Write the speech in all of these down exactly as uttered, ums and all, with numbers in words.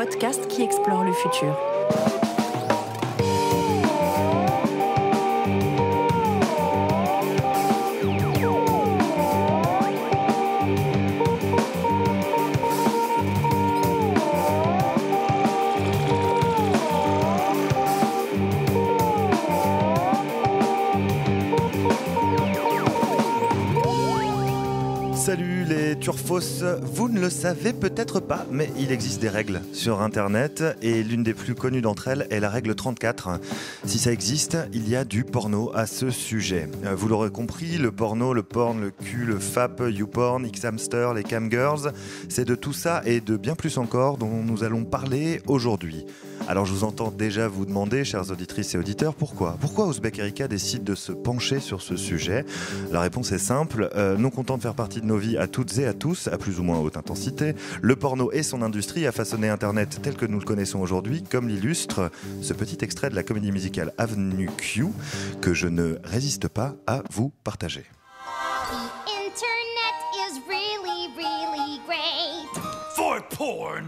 podcast qui explore le futur. Salut les turfos, vous ne le savez peut-être pas, mais il existe des règles sur Internet et l'une des plus connues d'entre elles est la règle trente-quatre. Si ça existe, il y a du porno à ce sujet. Vous l'aurez compris, le porno, le porn, le cul, le fap, YouPorn, Xhamster, les camgirls, c'est de tout ça et de bien plus encore dont nous allons parler aujourd'hui. Alors je vous entends déjà vous demander, chères auditrices et auditeurs, pourquoi Pourquoi Ouzbek Erika décide de se pencher sur ce sujet ? La réponse est simple, euh, non content de faire partie de nos vies à toutes et à tous, à plus ou moins haute intensité, le porno et son industrie a façonné Internet tel que nous le connaissons aujourd'hui, comme l'illustre ce petit extrait de la comédie musicale Avenue Q que je ne résiste pas à vous partager. The internet is really, really great. For porn.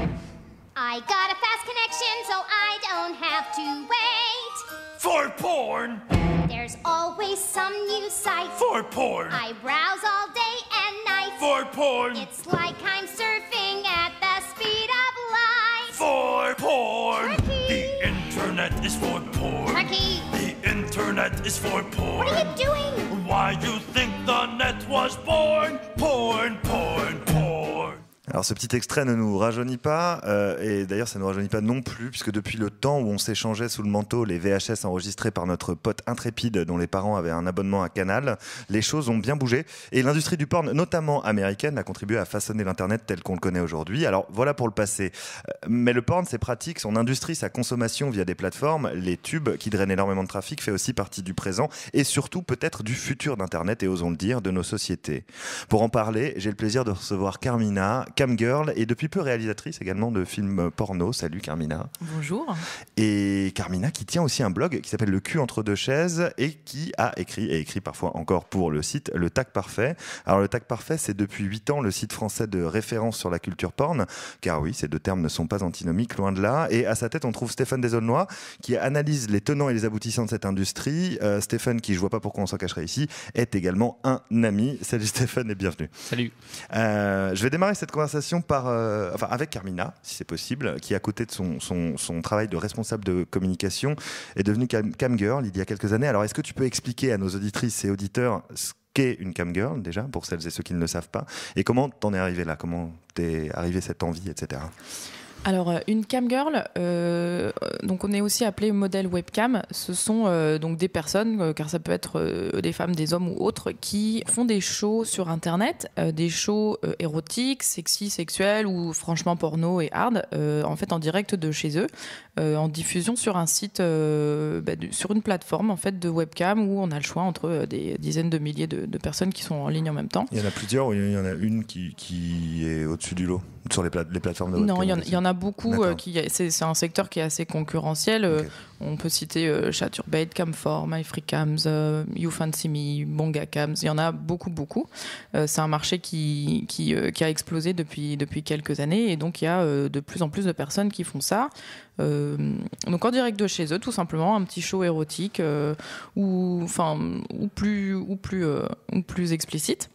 I got a fast connection so I don't have to wait. For porn. There's always some new site. For porn. I browse all day and night. For porn. It's like I'm surfing at the speed of light. For porn. Turkey. The internet is for porn. Turkey. The internet is for porn. What are you doing? Why you think the net was born? Porn, porn, porn. Alors ce petit extrait ne nous rajeunit pas, euh, et d'ailleurs ça ne nous rajeunit pas non plus, puisque depuis le temps où on s'échangeait sous le manteau les V H S enregistrés par notre pote intrépide dont les parents avaient un abonnement à Canal, les choses ont bien bougé, et l'industrie du porn, notamment américaine, a contribué à façonner l'Internet tel qu'on le connaît aujourd'hui. Alors voilà pour le passé. Mais le porn c'est pratique, son industrie, sa consommation via des plateformes, les tubes qui drainent énormément de trafic, fait aussi partie du présent, et surtout peut-être du futur d'Internet, et osons le dire, de nos sociétés. Pour en parler, j'ai le plaisir de recevoir Carmina, camgirl et depuis peu réalisatrice également de films porno. Salut Carmina. Bonjour. Et Carmina qui tient aussi un blog qui s'appelle Le cul entre deux chaises et qui a écrit, et écrit parfois encore pour le site Le Tac Parfait. Alors Le Tac Parfait, c'est depuis huit ans le site français de référence sur la culture porn, car oui, ces deux termes ne sont pas antinomiques, loin de là. Et à sa tête, on trouve Stéphane Desaulnois qui analyse les tenants et les aboutissants de cette industrie. Euh, Stéphane, qui je vois pas pourquoi on s'en cacherait ici, est également un ami. Salut Stéphane et bienvenue. Salut. Euh, je vais démarrer cette conversation par, euh, enfin, avec Carmina, si c'est possible, qui à côté de son, son, son travail de responsable de communication est devenue cam, camgirl il y a quelques années. Alors est-ce que tu peux expliquer à nos auditrices et auditeurs ce qu'est une camgirl déjà, pour celles et ceux qui ne le savent pas, et comment t'en es arrivé là, comment t'es arrivé cette envie, et cetera. Alors, une camgirl, euh, donc on est aussi appelé modèle webcam. Ce sont euh, donc des personnes, euh, car ça peut être euh, des femmes, des hommes ou autres, qui font des shows sur Internet, euh, des shows euh, érotiques, sexy, sexuels ou franchement porno et hard, euh, en fait en direct de chez eux, euh, en diffusion sur un site, euh, bah, de, sur une plateforme en fait de webcam où on a le choix entre euh, des dizaines de milliers de, de personnes qui sont en ligne en même temps. Il y en a plusieurs ou il y en a une qui, qui est au-dessus du lot sur les, pla- les plateformes de webcam? Non, il y, en, il y en a beaucoup. Euh, qui, c'est, c'est un secteur qui est assez concurrentiel. Okay. Euh, on peut citer euh, Chaturbate, Camfor, MyFreeCams, euh, YouFancyMe, BongaCams. Il y en a beaucoup, beaucoup. Euh, c'est un marché qui, qui, euh, qui a explosé depuis, depuis quelques années. Et donc, il y a euh, de plus en plus de personnes qui font ça. Euh, donc, en direct de chez eux, tout simplement, un petit show érotique euh, ou, enfin, ou, plus, ou, plus, euh, ou plus explicite.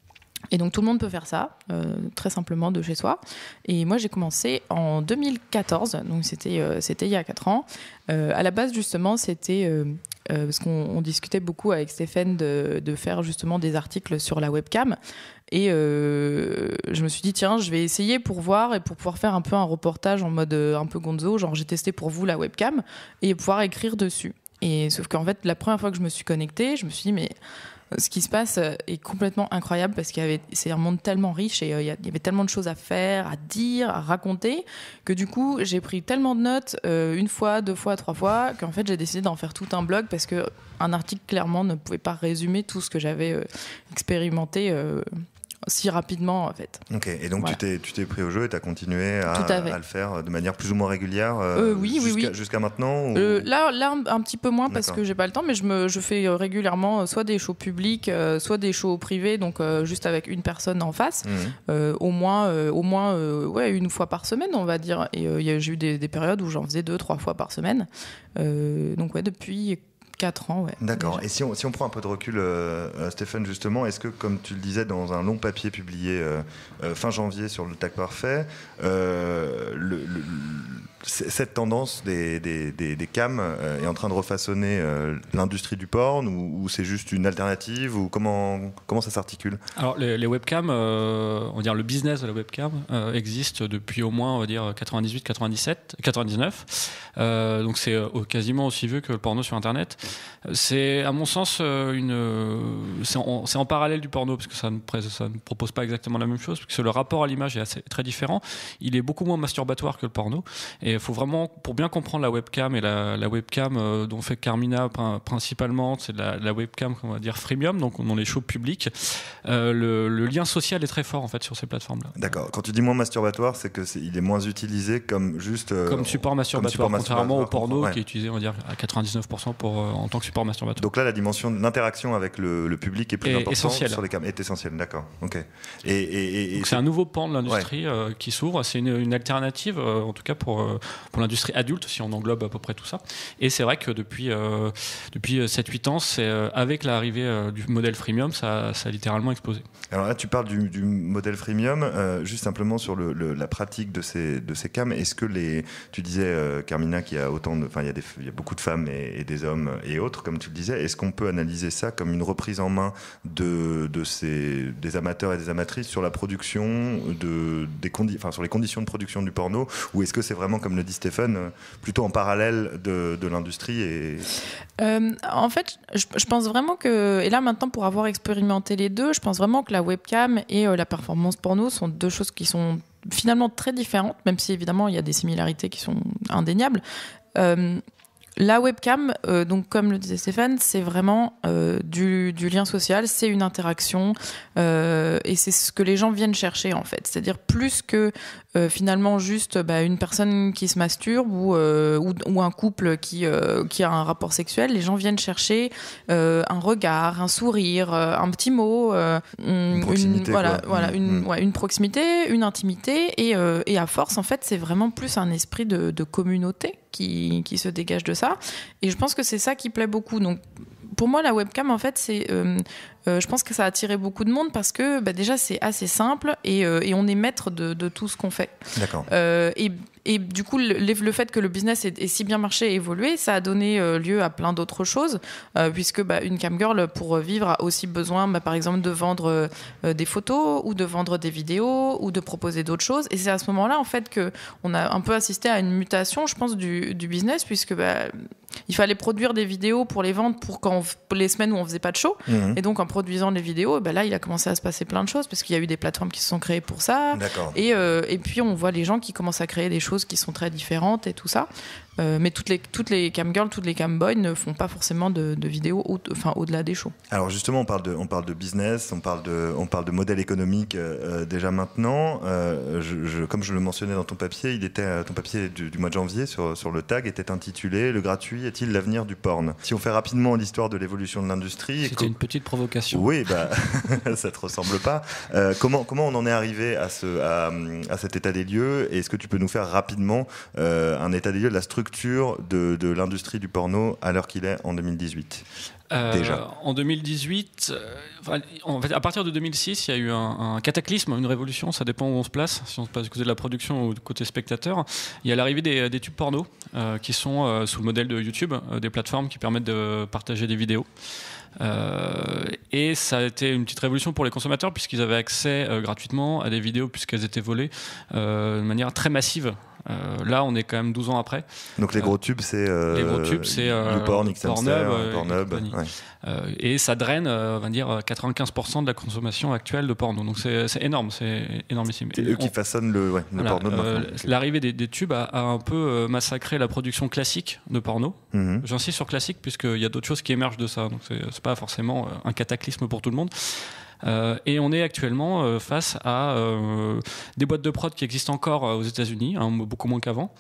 Et donc tout le monde peut faire ça, euh, très simplement de chez soi. Et moi j'ai commencé en deux mille quatorze, donc c'était, euh, c'était il y a quatre ans. Euh, à la base justement c'était, euh, euh, parce qu'on on discutait beaucoup avec Stéphane de, de faire justement des articles sur la webcam. Et euh, je me suis dit tiens je vais essayer pour voir et pour pouvoir faire un peu un reportage en mode euh, un peu gonzo, genre j'ai testé pour vous la webcam et pouvoir écrire dessus. Et sauf qu'en fait la première fois que je me suis connectée, je me suis dit mais... Ce qui se passe est complètement incroyable parce qu'il y avait, c'est un monde tellement riche et euh, il y avait tellement de choses à faire, à dire, à raconter que du coup j'ai pris tellement de notes euh, une fois, deux fois, trois fois qu'en fait j'ai décidé d'en faire tout un blog parce qu'un article clairement ne pouvait pas résumer tout ce que j'avais euh, expérimenté euh, si rapidement en fait. Ok, et donc voilà. tu, t'es, tu t'es pris au jeu et tu as continué à, à, à le faire de manière plus ou moins régulière euh, oui, jusqu'à, oui, oui. jusqu'à maintenant ou... euh, là, là, un, un petit peu moins parce D'accord. que j'ai pas le temps, mais je, me, je fais régulièrement soit des shows publics, euh, soit des shows privés, donc euh, juste avec une personne en face, mmh. euh, au moins, euh, au moins euh, ouais, une fois par semaine, on va dire. Et euh, y a, j'ai eu des, des périodes où j'en faisais deux, trois fois par semaine. Euh, donc ouais, depuis quatre ans, ouais. D'accord. Déjà. Et si on, si on prend un peu de recul, euh, euh, Stéphane, justement, est-ce que, comme tu le disais dans un long papier publié euh, euh, fin janvier sur le Tag Parfait, euh, le, le, cette tendance des, des, des, des cams euh, est en train de refaçonner euh, l'industrie du porn, ou, ou c'est juste une alternative, ou comment, comment ça s'articule ? Alors les, les webcams, euh, on va dire le business de la webcam euh, existe depuis au moins on va dire quatre-vingt-dix-huit, quatre-vingt-dix-sept, quatre-vingt-dix-neuf. Euh, donc c'est euh, quasiment aussi vieux que le porno sur Internet. C'est à mon sens euh, une, euh, c'est, en, c'est en parallèle du porno parce que ça ne, ça ne propose pas exactement la même chose, parce que le rapport à l'image est assez, très différent. Il est beaucoup moins masturbatoire que le porno. Et il faut vraiment, pour bien comprendre la webcam et la, la webcam euh, dont fait Carmina principalement, c'est la, la webcam on va dire freemium, donc dans les shows publics. Euh, le, le lien social est très fort en fait sur ces plateformes-là. D'accord. Quand tu dis moins masturbatoire, c'est que c'est, il est moins utilisé comme juste euh, comme support masturbatoire, comme support masturbatoire contrairement au porno ouais. qui est utilisé on va dire à quatre-vingt-dix-neuf pour cent pour, euh, en tant que support masturbatoire. Donc là, la dimension de l'interaction avec le, le public est plus et, importante essentielle. sur les cams. Est essentielle, d'accord. Ok. Et, et, et, Donc c'est un nouveau pan de l'industrie ouais. euh, qui s'ouvre. C'est une, une alternative, euh, en tout cas pour euh, pour l'industrie adulte, si on englobe à peu près tout ça. Et c'est vrai que depuis euh, depuis sept huit ans, c'est euh, avec l'arrivée euh, du modèle freemium, ça, ça a littéralement explosé. Alors là, tu parles du, du modèle freemium, euh, juste simplement sur le, le, la pratique de ces de ces cams. Est-ce que les, tu disais euh, Carmina, qu'il y a autant de, enfin il y a des, il y a beaucoup de femmes et, et des hommes et autres, comme tu le disais. Est-ce qu'on peut analyser ça comme une reprise en main de de ces des amateurs et des amatrices sur la production de des condi- enfin sur les conditions de production du porno, ou est-ce que c'est vraiment, comme le dit Stéphane, plutôt en parallèle de, de l'industrie et... euh, En fait, je, je pense vraiment que, et là maintenant pour avoir expérimenté les deux, je pense vraiment que la webcam et euh, la performance porno sont deux choses qui sont finalement très différentes, même si évidemment il y a des similarités qui sont indéniables. Euh, La webcam, euh, donc comme le disait Stéphane, c'est vraiment euh, du, du lien social, c'est une interaction euh, et c'est ce que les gens viennent chercher en fait. C'est-à-dire plus que euh, finalement juste bah, une personne qui se masturbe ou, euh, ou, ou un couple qui, euh, qui a un rapport sexuel, les gens viennent chercher euh, un regard, un sourire, euh, un petit mot, euh, une proximité, une, voilà, quoi. voilà, mmh. une, ouais, une proximité, une intimité et, euh, et à force en fait c'est vraiment plus un esprit de, de communauté qui, qui se dégage de ça. Et je pense que c'est ça qui plaît beaucoup. Donc, pour moi, la webcam, en fait, c'est, euh, euh, je pense que ça a attiré beaucoup de monde parce que bah, déjà, c'est assez simple et, euh, et on est maître de, de tout ce qu'on fait. D'accord. Euh, et, et du coup, le, le fait que le business ait, ait si bien marché et évolué, ça a donné euh, lieu à plein d'autres choses, euh, puisque bah, une camgirl, pour vivre, a aussi besoin, bah, par exemple, de vendre euh, des photos ou de vendre des vidéos ou de proposer d'autres choses. Et c'est à ce moment-là, en fait, qu'on a un peu assisté à une mutation, je pense, du, du business, puisque bah, il fallait produire des vidéos pour les vendre pour, quand on, pour les semaines où on faisait pas de show. Mmh. Et donc, en produisant les vidéos, bah, là, il a commencé à se passer plein de choses, parce qu'il y a eu des plateformes qui se sont créées pour ça. D'accord. Et, euh, et puis, on voit les gens qui commencent à créer des choses qui sont très différentes et tout ça. Euh, mais toutes les, toutes les camgirls, toutes les camboys ne font pas forcément de, de vidéos au, enfin, au-delà des shows. Alors justement, on parle de, on parle de business, on parle de, on parle de modèle économique euh, déjà maintenant. Euh, je, je, comme je le mentionnais dans ton papier, il était, ton papier du, du mois de janvier sur, sur le tag était intitulé « Le gratuit est-il l'avenir du porn ?» Si on fait rapidement l'histoire de l'évolution de l'industrie... C'était une petite provocation. Oui, bah, ça ne te ressemble pas. Euh, comment, comment on en est arrivé à, ce, à, à cet état des lieux? Et est-ce que tu peux nous faire rapidement euh, un état des lieux de la structure de, de l'industrie du porno à l'heure qu'il est en deux mille dix-huit? Euh, Déjà. En deux mille dix-huit, euh, en fait, à partir de deux mille six, il y a eu un, un cataclysme, une révolution, ça dépend où on se place, si on se place du côté de la production ou du côté spectateur. Il y a l'arrivée des, des tubes porno euh, qui sont euh, sous le modèle de YouTube, euh, des plateformes qui permettent de partager des vidéos. Euh, et ça a été une petite révolution pour les consommateurs puisqu'ils avaient accès euh, gratuitement à des vidéos puisqu'elles étaient volées euh, de manière très massive. Euh, là, on est quand même douze ans après. Donc les gros tubes, c'est euh, les gros tubes, c'est euh, YouPorn, Xhamster, euh, Pornhub, et, ouais. euh, et ça draine, euh, on va dire, quatre-vingt-quinze pour cent de la consommation actuelle de porno. Donc c'est, c'est énorme, c'est énormissime. C'est eux qui façonnent le, ouais, le voilà, porno de euh, maintenant. Okay. L'arrivée des, des tubes a, a un peu euh, massacré la production classique de porno. Mm-hmm. J'insiste sur classique puisqu'il y a d'autres choses qui émergent de ça. Donc c'est, c'est pas forcément un cataclysme pour tout le monde. Euh, et on est actuellement euh, face à euh, des boîtes de prod qui existent encore euh, aux États-Unis, hein, beaucoup moins qu'avant,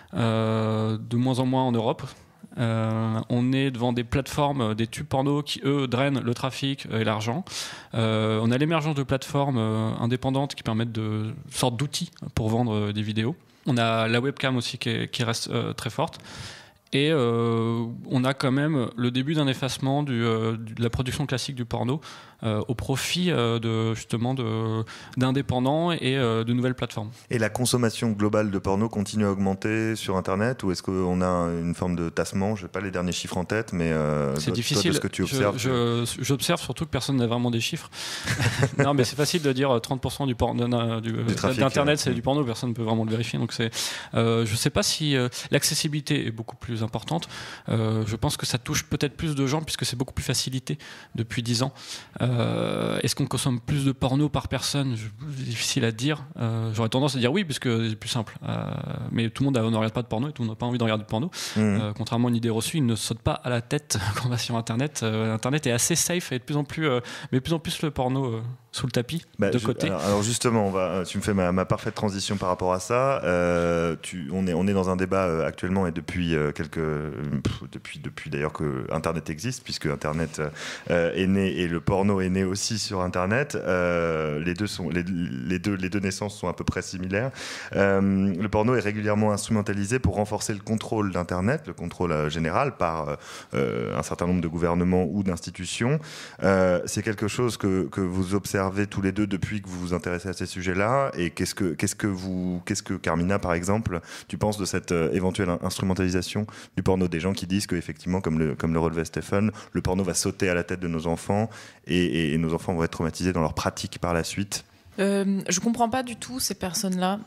euh, de moins en moins en Europe. Euh, on est devant des plateformes, des tubes porno qui, eux, drainent le trafic et l'argent. Euh, on a l'émergence de plateformes euh, indépendantes qui permettent de sortes d'outils pour vendre euh, des vidéos. On a la webcam aussi qui, est, qui reste euh, très forte. Et euh, on a quand même le début d'un effacement du, euh, de la production classique du porno euh, au profit euh, de, justement de, d'indépendants et euh, de nouvelles plateformes. Et la consommation globale de porno continue à augmenter sur Internet, ou est-ce qu'on a une forme de tassement? Je n'ai pas les derniers chiffres en tête, mais euh, c'est toi, difficile. Toi, de ce que tu observes. Je, je, j'observe surtout que personne n'a vraiment des chiffres. Non, mais c'est facile de dire trente pour cent du porno, du, du trafic, d'Internet, c'est mmh. du porno, personne ne peut vraiment le vérifier. Donc c'est, euh, je ne sais pas si euh, l'accessibilité est beaucoup plus importante. Euh, je pense que ça touche peut-être plus de gens puisque c'est beaucoup plus facilité depuis dix ans. Euh, est-ce qu'on consomme plus de porno par personne? C'est difficile à dire. Euh, j'aurais tendance à dire oui puisque c'est plus simple. Euh, mais tout le monde a, on ne regarde pas de porno et tout le monde n'a pas envie de regarder de porno. Mmh. Euh, contrairement à une idée reçue, il ne saute pas à la tête quand on va sur Internet. Euh, Internet est assez safe et de plus en plus, euh, mais de plus en plus le porno euh, sous le tapis, bah, de je, côté. Alors, alors justement, on va, tu me fais ma, ma parfaite transition par rapport à ça. Euh, tu, on, est, on est dans un débat euh, actuellement et depuis euh, quelques, pff, depuis, depuis d'ailleurs que Internet existe, puisque Internet euh, est né et le porno est né aussi sur Internet. Euh, les deux sont, les, les deux, les deux naissances sont à peu près similaires. Euh, le porno est régulièrement instrumentalisé pour renforcer le contrôle d'Internet, le contrôle euh, général par euh, un certain nombre de gouvernements ou d'institutions. Euh, c'est quelque chose que, que vous observez tous les deux depuis que vous vous intéressez à ces sujets-là, et qu'est-ce que, qu'est-ce que vous, qu'est-ce que Carmina, par exemple, tu penses de cette euh, éventuelle instrumentalisation du porno, des gens qui disent qu'effectivement, comme le, comme le relevait Stéphane, le porno va sauter à la tête de nos enfants et, et, et nos enfants vont être traumatisés dans leur pratique par la suite? Euh, je comprends pas du tout ces personnes-là.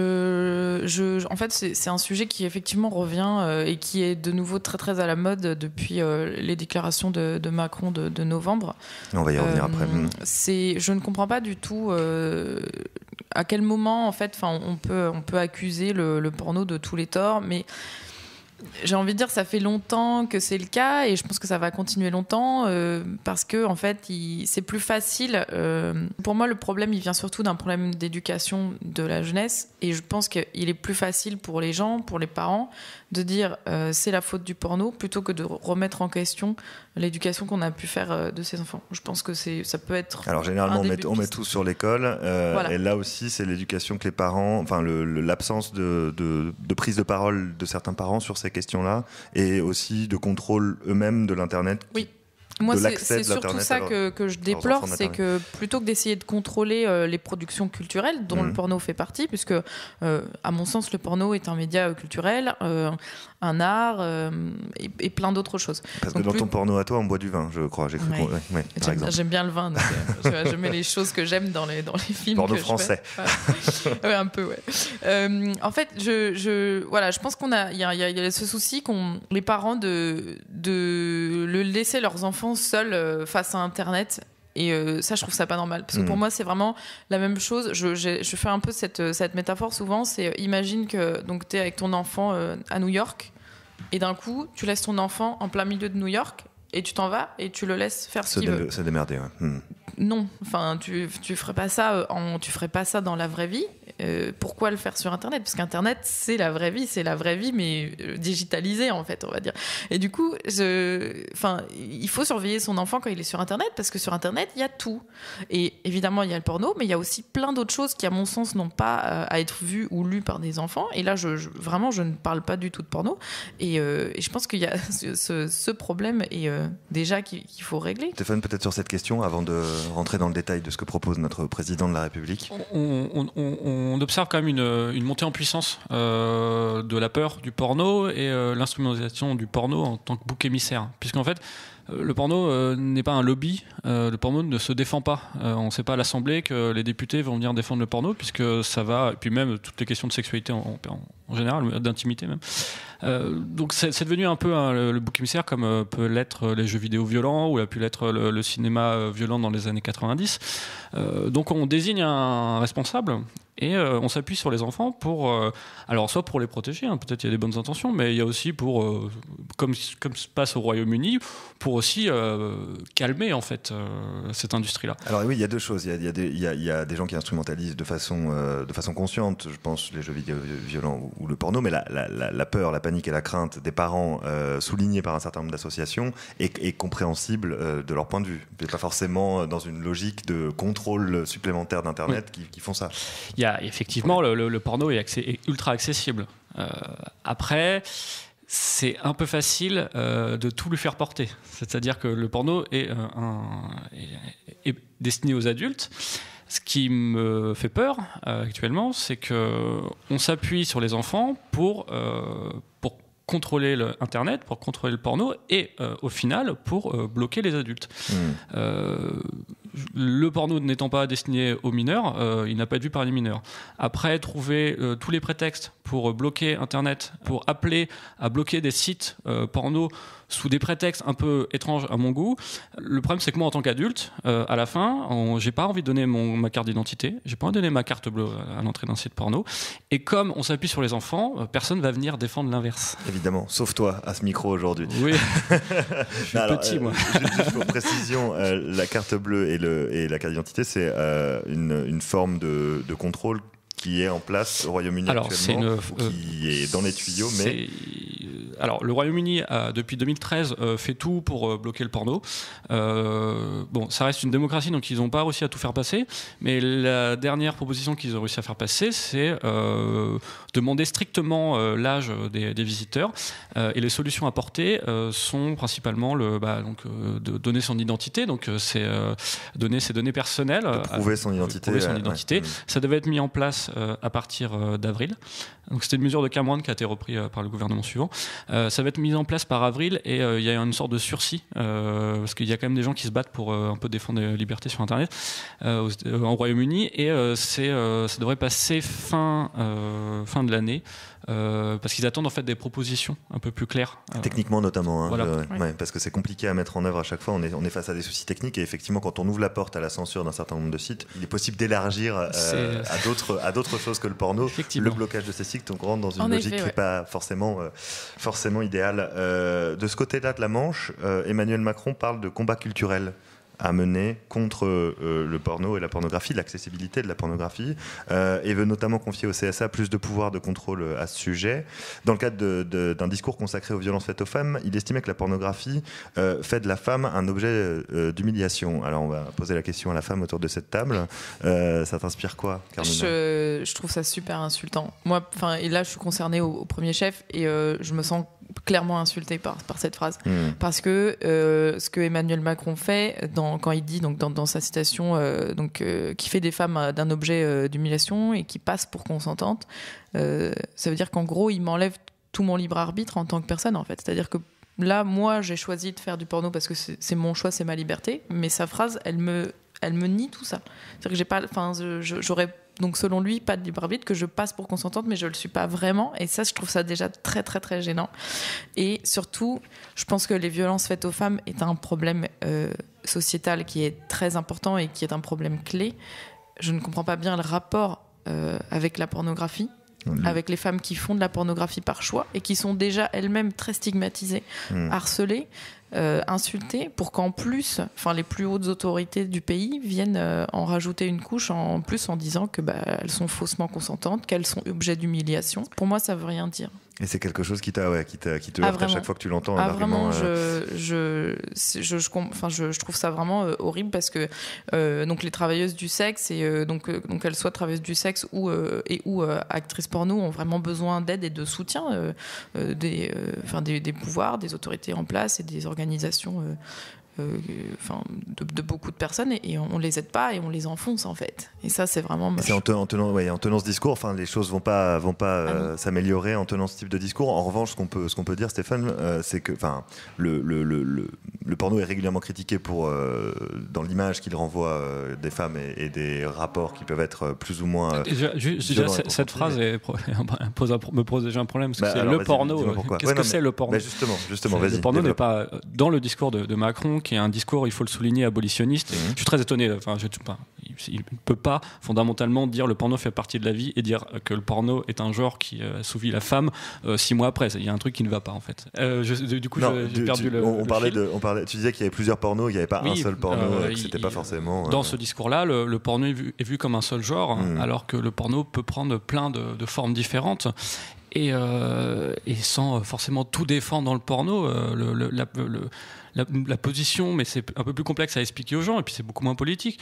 Je, je, en fait, c'est, c'est un sujet qui effectivement revient euh, et qui est de nouveau très très à la mode depuis euh, les déclarations de, de Macron de, de novembre. On va y revenir euh, après. C'est, je ne comprends pas du tout euh, à quel moment en fait, enfin, on peut on peut accuser le, le porno de tous les torts, mais j'ai envie de dire, ça fait longtemps que c'est le cas et je pense que ça va continuer longtemps euh, parce que en fait, il, c'est plus facile. Euh, pour moi, le problème, il vient surtout d'un problème d'éducation de la jeunesse et je pense qu'il est plus facile pour les gens, pour les parents, de dire euh, c'est la faute du porno plutôt que de remettre en question l'éducation qu'on a pu faire euh, de ses enfants. Je pense que c'est, ça peut être. Alors généralement, on met, on met tout sur l'école euh, voilà. Et là aussi, c'est l'éducation que les parents, enfin le, le, l'absence de, de, de prise de parole de certains parents sur ces questions-là et aussi de contrôle eux-mêmes de l'Internet. Oui. Moi, c'est, c'est surtout ça leur, que, que je déplore, c'est que plutôt que d'essayer de contrôler euh, les productions culturelles, dont mmh. le porno fait partie, puisque, euh, à mon sens, le porno est un média culturel, euh, un art euh, et, et plein d'autres choses. Parce donc, que dans plus... ton porno à toi, on boit du vin, je crois. J'ai cru ouais. qu'on... ouais, ouais, j'aime, bien, j'aime bien le vin, donc, euh, je, je mets les choses que j'aime dans les, dans les films. Porno que français. Je fais. Ouais. Ouais, un peu, ouais. Euh, en fait, je, je, voilà, je pense qu'on a, il y a, y a ce souci qu'ont les parents de, de le laisser leurs enfants seuls euh, face à Internet. Et euh, ça, je trouve ça pas normal. Parce que mmh. pour moi, c'est vraiment la même chose. Je, je, je fais un peu cette, cette métaphore souvent. C'est imagine que donc, tu es avec ton enfant euh, à New York et d'un coup, tu laisses ton enfant en plein milieu de New York et tu t'en vas et tu le laisses faire ce se qu'il dé- veut. Se démerder, ouais. Mmh. Non, enfin, tu, tu ferais pas ça en, tu ferais pas ça dans la vraie vie. Euh, pourquoi le faire sur Internet ? Parce qu'Internet, c'est la vraie vie, c'est la vraie vie, mais euh, digitalisée, en fait, on va dire. Et du coup, je, enfin, il faut surveiller son enfant quand il est sur Internet, parce que sur Internet, il y a tout. Et évidemment, il y a le porno, mais il y a aussi plein d'autres choses qui, à mon sens, n'ont pas euh, à être vues ou lues par des enfants. Et là, je, je, vraiment, je ne parle pas du tout de porno. Et, euh, et je pense qu'il y a ce, ce, ce problème, et euh, déjà qu'il, qu'il faut régler. Stéphane, peut-être sur cette question, avant de rentrer dans le détail de ce que propose notre président de la République. On, on, on, on observe quand même une, une montée en puissance euh, de la peur du porno et euh, l'instrumentalisation du porno en tant que bouc émissaire. Puisqu'en fait, le porno euh, n'est pas un lobby, euh, le porno ne se défend pas. Euh, on ne sait pas à l'Assemblée que les députés vont venir défendre le porno, puisque ça va, et puis même toutes les questions de sexualité en, en, en général, d'intimité même, Euh, donc c'est, c'est devenu un peu hein, le, le bouc émissaire comme euh, peut l'être les jeux vidéo violents ou a pu l'être le, le cinéma euh, violent dans les années quatre-vingt-dix. Euh, donc on désigne un responsable et euh, on s'appuie sur les enfants pour, euh, alors soit pour les protéger, hein, peut-être il y a des bonnes intentions, mais il y a aussi pour, euh, comme, comme se passe au Royaume-Uni, pour aussi euh, calmer en fait euh, cette industrie-là. Alors oui, il y a deux choses. Il y a, il y a, des, il y a, il y a des gens qui instrumentalisent de façon, euh, de façon consciente, je pense, les jeux vidéo violents ou, ou le porno, mais la, la, la, la peur, la panique et la crainte des parents, euh, soulignée par un certain nombre d'associations, est, est compréhensible euh, de leur point de vue. Mais pas forcément dans une logique de contrôle supplémentaire d'Internet oui. qui, qui font ça. Il y a effectivement le, le, le porno est, accès, est ultra accessible. Euh, après, c'est un peu facile euh, de tout lui faire porter. C'est-à-dire que le porno est, euh, un, est, est destiné aux adultes. Ce qui me fait peur euh, actuellement, c'est qu'on s'appuie sur les enfants pour, euh, pour contrôler le Internet, pour contrôler le porno et euh, au final pour euh, bloquer les adultes. Mmh. Euh, le porno n'étant pas destiné aux mineurs, euh, il n'a pas été vu par les mineurs. Après, trouver euh, tous les prétextes pour bloquer Internet, pour appeler à bloquer des sites euh, porno sous des prétextes un peu étranges à mon goût. Le problème, c'est que moi, en tant qu'adulte, euh, à la fin, on, j'ai pas envie de donner mon, ma carte d'identité, j'ai pas envie de donner ma carte bleue à l'entrée d'un site porno. Et comme on s'appuie sur les enfants, euh, personne va venir défendre l'inverse. Évidemment, sauf toi, à ce micro aujourd'hui. Oui, je suis alors, petit, euh, moi. Juste pour précision, euh, la carte bleue et, le, et la carte d'identité, c'est euh, une, une forme de, de contrôle qui est en place au Royaume-Uni alors, actuellement, c'est une, euh, qui est dans les tuyaux, mais... Alors, le Royaume-Uni, a, depuis deux mille treize, euh, fait tout pour euh, bloquer le porno. Euh, bon, ça reste une démocratie, donc ils n'ont pas réussi à tout faire passer. Mais la dernière proposition qu'ils ont réussi à faire passer, c'est euh, demander strictement euh, l'âge des, des visiteurs. Euh, et les solutions apportées euh, sont principalement le, bah, donc, euh, de donner son identité, donc euh, c'est euh, donner ses données personnelles. De prouver son identité. Prouver son identité. Ouais. Ça devait être mis en place euh, à partir euh, d'avril. Donc c'était une mesure de Cameron qui a été reprise euh, par le gouvernement suivant. Euh, ça va être mis en place par avril et il euh, y a une sorte de sursis euh, parce qu'il y a quand même des gens qui se battent pour euh, un peu défendre les libertés sur Internet euh, au, au Royaume-Uni et euh, c'est, euh, ça devrait passer fin, euh, fin de l'année. Euh, parce qu'ils attendent en fait des propositions un peu plus claires. Techniquement notamment, hein, voilà. euh, oui. ouais, parce que c'est compliqué à mettre en œuvre à chaque fois. On est, on est face à des soucis techniques et effectivement, quand on ouvre la porte à la censure d'un certain nombre de sites, il est possible d'élargir euh, à d'autres à d'autres choses que le porno. Le blocage de ces sites, donc on rentre dans une en logique effet, qui n'est ouais. pas forcément euh, forcément idéale. Euh, de ce côté-là de la Manche, euh, Emmanuel Macron parle de combat culturel à mener contre euh, le porno et la pornographie, l'accessibilité de la pornographie, euh, et veut notamment confier au C S A plus de pouvoir de contrôle à ce sujet. Dans le cadre de, de, d'un discours consacré aux violences faites aux femmes, il estimait que la pornographie euh, fait de la femme un objet euh, d'humiliation. Alors on va poser la question à la femme autour de cette table. Euh, ça t'inspire quoi, Carmina ? je, je trouve ça super insultant. Moi, enfin, et là, je suis concernée au, au premier chef et euh, je me sens clairement insultée par, par cette phrase. Mmh. Parce que euh, ce que Emmanuel Macron fait dans, quand il dit donc, dans, dans sa citation euh, donc, euh, qui fait des femmes d'un objet euh, d'humiliation et qui passe pour consentante, euh, ça veut dire qu'en gros, il m'enlève tout mon libre arbitre en tant que personne, en fait. C'est-à-dire que là, moi, j'ai choisi de faire du porno parce que c'est, c'est mon choix, c'est ma liberté, mais sa phrase, elle me, elle me nie tout ça. C'est-à-dire que j'ai pas, enfin, je, j'aurais donc selon lui, pas de libre arbitre, que je passe pour consentante, mais je le suis pas vraiment. Et ça, je trouve ça déjà très, très, très gênant. Et surtout, je pense que les violences faites aux femmes est un problème euh, sociétal qui est très important et qui est un problème clé. Je ne comprends pas bien le rapport euh, avec la pornographie, mmh. avec les femmes qui font de la pornographie par choix et qui sont déjà elles-mêmes très stigmatisées, mmh. harcelées, Euh, insultées, pour qu'en plus, enfin les plus hautes autorités du pays viennent euh, en rajouter une couche en plus en disant que bah, elles sont faussement consentantes, qu'elles sont objets d'humiliation. Pour moi, ça veut rien dire. Et c'est quelque chose qui, t'a, ouais, qui, t'a, qui te ah, heurte vraiment. à chaque fois que tu l'entends. Ah, un vraiment, argument, euh... je, je, je, je, enfin, je, je trouve ça vraiment euh, horrible parce que euh, donc les travailleuses du sexe, et, euh, donc, euh, donc elles soient travailleuses du sexe ou, euh, et ou euh, actrices porno, ont vraiment besoin d'aide et de soutien euh, euh, des, euh, enfin, des, des pouvoirs, des autorités en place et des organisations euh, euh, enfin, de, de beaucoup de personnes, et, et on les aide pas et on les enfonce en fait. Et ça, c'est vraiment moche. C'est en, te, en, tenant, ouais, en tenant ce discours, enfin, les choses vont pas, vont pas euh, s'améliorer en tenant ce type de discours. En revanche, ce qu'on peut, ce qu'on peut dire, Stéphane, euh, c'est que, enfin, le, le, le, le, le porno est régulièrement critiqué pour, euh, dans l'image qu'il renvoie euh, des femmes et, et des rapports qui peuvent être plus ou moins. Euh, déjà, déjà, cette phrase est, pose un, me pose déjà un problème parce que bah, c'est alors, le porno. Qu'est-ce ouais, que c'est le porno? bah Justement, justement, vas-y. Le porno n'est pas dans le discours de, de Macron, qui est un discours, il faut le souligner, abolitionniste. Mmh. Je suis très étonné. Enfin, je, pas, il ne peut pas fondamentalement dire le porno fait partie de la vie et dire que le porno est un genre qui euh, assouvit la femme euh, six mois après. Il y a un truc qui ne va pas en fait. Euh, je, du coup, non, j'ai perdu tu, le. On, le parlait fil. de, on parlait. Tu disais qu'il y avait plusieurs pornos, il n'y avait pas oui, un seul porno, euh, que c'était il, pas forcément. Dans euh... ce discours-là, le, le porno est vu, est vu comme un seul genre, mmh. alors que le porno peut prendre plein de, de formes différentes. Et, euh, et sans forcément tout défendre dans le porno, euh, le, le, la, le, la, la position, mais c'est un peu plus complexe à expliquer aux gens, et puis c'est beaucoup moins politique,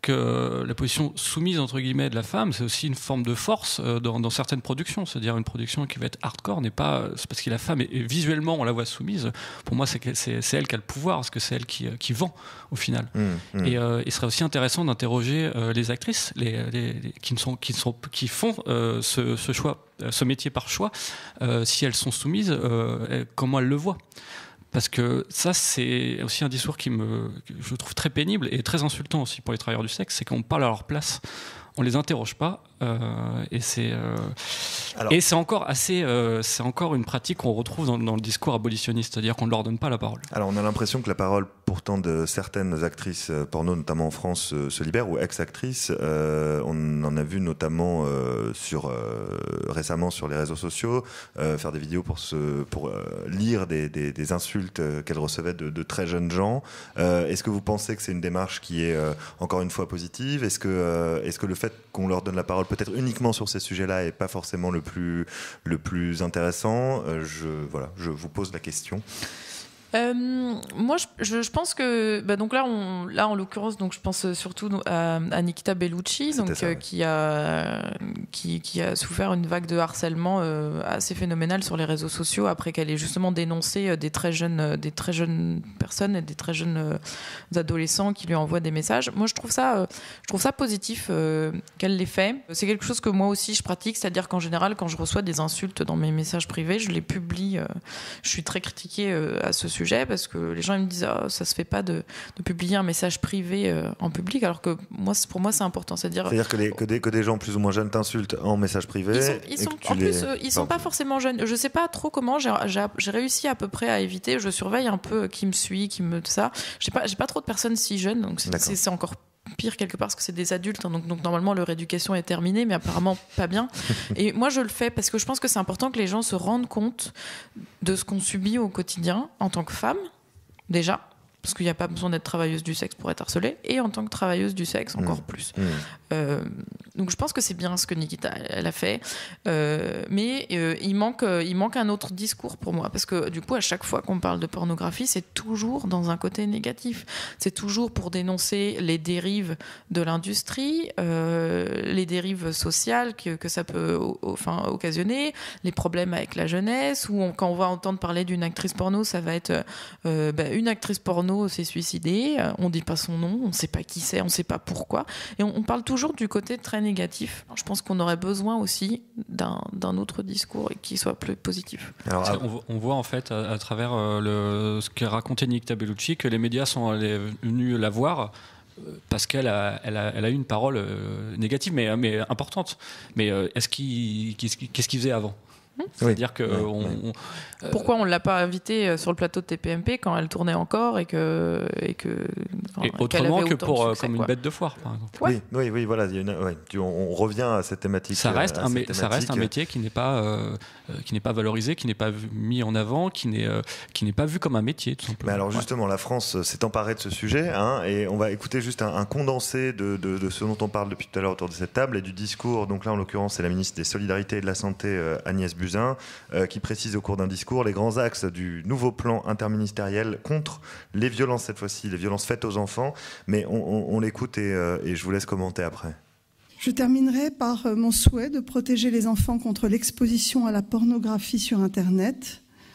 que la position soumise entre guillemets de la femme, c'est aussi une forme de force euh, dans, dans certaines productions. C'est-à-dire une production qui va être hardcore n'est pas, c'est parce que la femme est, et visuellement on la voit soumise. Pour moi, c'est, c'est, c'est elle qui a le pouvoir, parce que c'est elle qui, qui vend au final. Mmh, mmh. Et euh, il serait aussi intéressant d'interroger euh, les actrices, les, les, les, qui ne sont, qui ne sont, qui font euh, ce, ce choix. ce métier par choix, euh, si elles sont soumises, euh, comment elles le voient. Parce que ça, c'est aussi un discours qui me, que je trouve très pénible et très insultant aussi pour les travailleurs du sexe, c'est qu'on parle à leur place, on les interroge pas, euh, et c'est euh, Alors, et c'est encore assez, euh, c'est encore une pratique qu'on retrouve dans, dans le discours abolitionniste, c'est-à-dire qu'on ne leur donne pas la parole. Alors on a l'impression que la parole, pourtant, de certaines actrices porno, notamment en France, euh, se libère, ou ex-actrices. Euh, on en a vu notamment euh, sur euh, récemment sur les réseaux sociaux euh, faire des vidéos pour se, pour euh, lire des, des, des insultes qu'elles recevaient de, de très jeunes gens. Euh, est-ce que vous pensez que c'est une démarche qui est euh, encore une fois positive? Est-ce que euh, est-ce que le fait qu'on leur donne la parole peut-être uniquement sur ces sujets-là est pas forcément le plus le plus intéressant? euh, Je voilà, je vous pose la question. Euh, moi, je, je pense que bah donc là, on, là en l'occurrence, donc je pense surtout à, à Nikita Bellucci, donc ça, euh, ouais. qui a qui, qui a souffert une vague de harcèlement euh, assez phénoménale sur les réseaux sociaux après qu'elle ait justement dénoncé des très jeunes des très jeunes personnes et des très jeunes euh, adolescents qui lui envoient des messages. Moi, je trouve ça euh, je trouve ça positif euh, qu'elle l'ait fait. C'est quelque chose que moi aussi je pratique, c'est-à-dire qu'en général, quand je reçois des insultes dans mes messages privés, je les publie. Euh, je suis très critiquée euh, à ce sujet. Parce que les gens ils me disent oh, ça se fait pas de, de publier un message privé euh, en public, alors que moi, pour moi c'est important, c'est-à-dire c'est-à-dire que, les, que, des, que des gens plus ou moins jeunes t'insultent en message privé. Ils sont, ils sont en les... plus euh, ils sont pas forcément jeunes. Je sais pas trop comment j'ai, j'ai, j'ai réussi à peu près à éviter. Je surveille un peu qui me suit, qui me ça. J'ai pas j'ai pas trop de personnes si jeunes, donc c'est, c'est, c'est encore pire quelque part parce que c'est des adultes, hein, donc, donc normalement leur éducation est terminée, mais apparemment pas bien. Et moi je le fais parce que je pense que c'est important que les gens se rendent compte de ce qu'on subit au quotidien en tant que femme, déjà, parce qu'il n'y a pas besoin d'être travailleuse du sexe pour être harcelée, et en tant que travailleuse du sexe encore mmh. plus. Mmh. Euh, donc je pense que c'est bien ce que Nikita elle a fait, euh, mais euh, il manque euh, il manque un autre discours pour moi, parce que du coup à chaque fois qu'on parle de pornographie, c'est toujours dans un côté négatif, c'est toujours pour dénoncer les dérives de l'industrie, euh, les dérives sociales que, que ça peut au, enfin, occasionner, les problèmes avec la jeunesse, ou on, quand on va entendre parler d'une actrice porno, ça va être euh, bah, une actrice porno s'est suicidée, on dit pas son nom, on sait pas qui c'est, on sait pas pourquoi, et on, on parle toujours du côté très négatif. Alors, je pense qu'on aurait besoin aussi d'un, d'un autre discours et qui soit plus positif. Alors, on, on voit en fait à, à travers euh, le, ce qu'a raconté Nikita Bellucci que les médias sont allés, venus la voir parce qu'elle a, elle a, elle a eu une parole euh, négative mais, mais importante. Mais euh, est-ce qu'il, qu'est-ce qu'il, qu'est-ce qu'il faisait avant ? C'est-à-dire que oui, on, oui. on, euh... pourquoi on l'a pas invitée sur le plateau de T P M P quand elle tournait encore et que et que enfin, et autrement que pour succès, comme quoi. Une bête de foire par exemple. Ouais. Oui, oui, oui, voilà. Il y a une, ouais, on, on revient à cette thématique. Ça reste un, thématique. Ça reste un métier qui n'est pas euh, qui n'est pas valorisé, qui n'est pas mis en avant, qui n'est euh, qui n'est pas vu comme un métier tout simplement. Mais alors justement, ouais. La France s'est emparée de ce sujet, hein, et on va écouter juste un, un condensé de, de, de ce dont on parle depuis tout à l'heure autour de cette table et du discours. Donc là, en l'occurrence, c'est la ministre des Solidarités et de la Santé, euh, Agnès Buzyn, euh, qui précise au cours d'un discours les grands axes du nouveau plan interministériel contre les violences, cette fois-ci, les violences faites aux enfants. Mais on, on, on l'écoute et, euh, et je vous laisse commenter après. Je terminerai par mon souhait de protéger les enfants contre l'exposition à la pornographie sur Internet.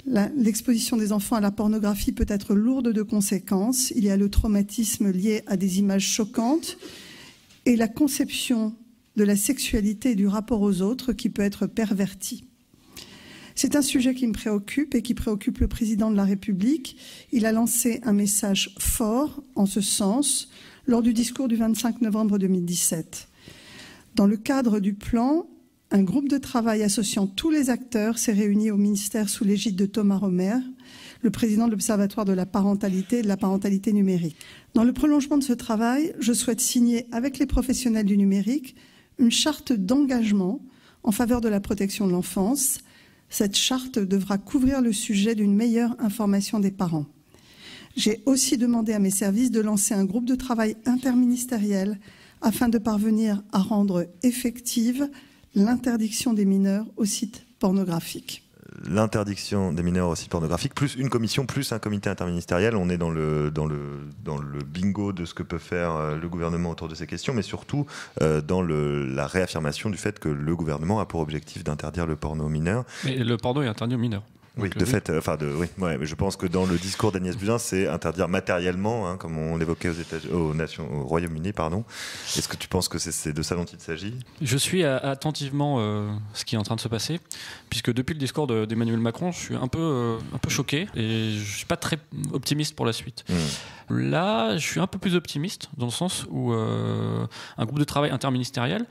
La, l'exposition des enfants à la pornographie peut être lourde de conséquences. Il y a le traumatisme lié à des images choquantes et la conception de la sexualité et du rapport aux autres qui peut être pervertie. C'est un sujet qui me préoccupe et qui préoccupe le président de la République. Il a lancé un message fort en ce sens lors du discours du vingt-cinq novembre deux mille dix-sept. Dans le cadre du plan, un groupe de travail associant tous les acteurs s'est réuni au ministère sous l'égide de Thomas Romer, le président de l'Observatoire de la parentalité et de la parentalité numérique. Dans le prolongement de ce travail, je souhaite signer avec les professionnels du numérique une charte d'engagement en faveur de la protection de l'enfance. Cette charte devra couvrir le sujet d'une meilleure information des parents. J'ai aussi demandé à mes services de lancer un groupe de travail interministériel afin de parvenir à rendre effective l'interdiction des mineurs aux sites pornographiques. L'interdiction des mineurs aux sites pornographiques, plus une commission, plus un comité interministériel. On est dans le, dans le, dans le bingo de ce que peut faire le gouvernement autour de ces questions, mais surtout euh, dans le, la réaffirmation du fait que le gouvernement a pour objectif d'interdire le porno aux mineurs. Mais le porno est interdit aux mineurs. Oui, de fait, euh, enfin, de, oui, ouais, mais je pense que dans le discours d'Agnès Buzyn, c'est interdire matériellement, hein, comme on l'évoquait aux, États, aux nations, au Royaume-Uni, pardon. Est-ce que tu penses que c'est, c'est de ça dont il s'agit ? Je suis attentivement euh, ce qui est en train de se passer, puisque depuis le discours de, d'Emmanuel Macron, je suis un peu, euh, un peu choqué et je suis pas très optimiste pour la suite. Mmh. Là, je suis un peu plus optimiste dans le sens où euh, un groupe de travail interministériel,